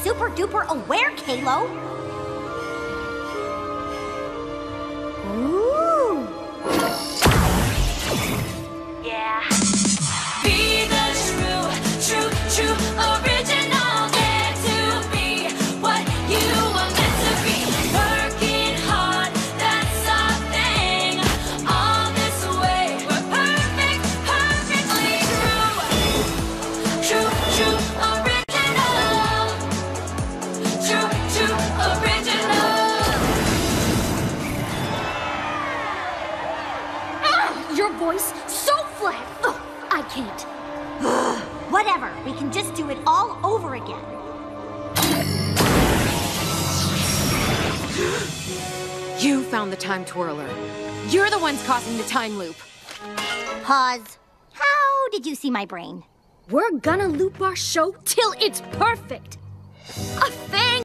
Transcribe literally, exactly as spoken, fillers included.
super duper aware, Kalo. Ooh. Yeah. Be the true, true, true original. Dare to be what you were meant to be. Working hard, that's our thing. All this way, we're perfect, perfectly true. True, true original. True, true original. Ah, your voice so flat. Ugh, I can't. Whatever. We can just do it all over again. You found the time twirler. You're the ones causing the time loop. Pause. How did you see my brain? We're gonna loop our show till it's perfect. A